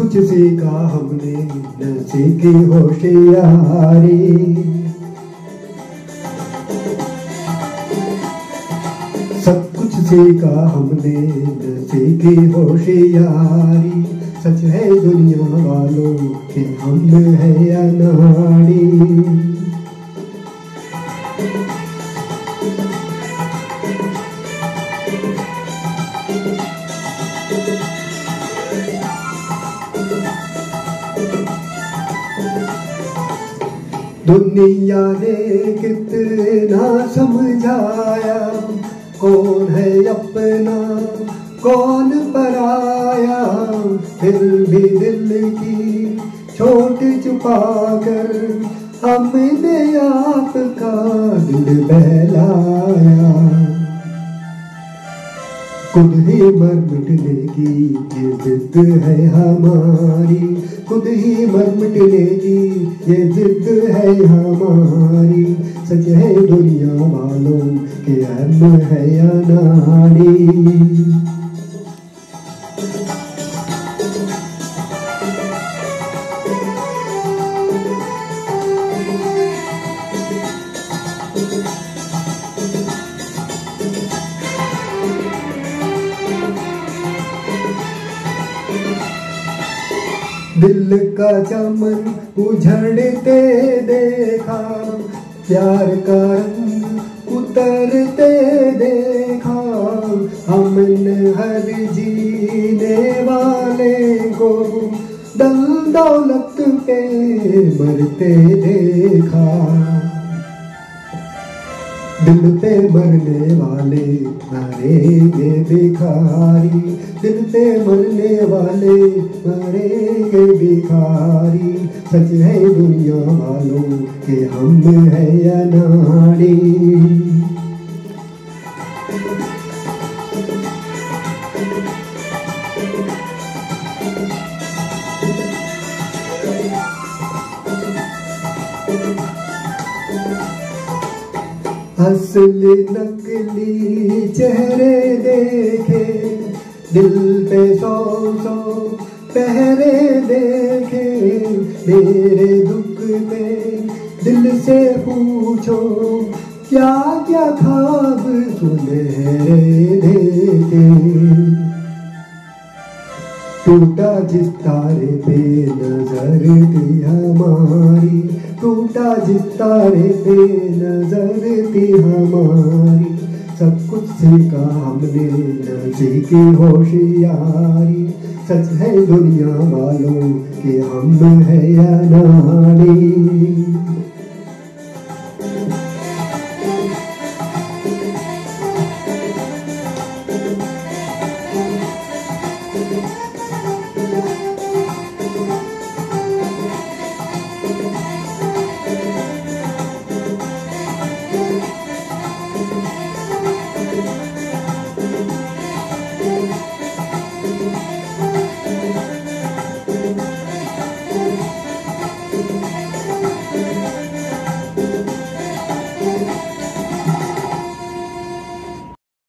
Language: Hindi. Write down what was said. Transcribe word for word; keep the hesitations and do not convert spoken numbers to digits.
कुछ सीखा हमने न सीखी होशियारी। सब कुछ सीखा हमने न सीखी होशियारी। सच है दुनिया वालों कि हम है अनाड़ी। दुनिया ने कितना समझाया, कौन है अपना कौन पराया। फिर भी दिल की चोट छुपा कर हमने आपका दिल बहलाया। खुद ही मर मिटने की ये जिद है हमारी। खुद ही मर मिटने की ये जिद है हमारी। सच है दुनिया वालों के हम है अनाड़ी। दिल का चमन उझड़ते देखा, प्यार का रंग उतरते देखा। हमने हर जीने वाले को दल दौलत पे मरते देखा। दिल पे मरने वाले मरेंगे भिखारी। दिल पे मरने वाले मरेंगे भिखारी। सच है दुनिया वालों के हम है अनाड़ी। असली नकली चेहरे देखे, दिल पे सौ सौ पहरे देखे। मेरे दुख में दिल से पूछो, क्या क्या ख्वाब सुनहरे देखे। टूटा जिस तारे पे नजर थी हमारी। टूटा जिस तारे पे नजर थी हमारी। सब कुछ सीखा हमने न सीखी होशियारी। सच है दुनिया वालों कि हम है अनाड़ी।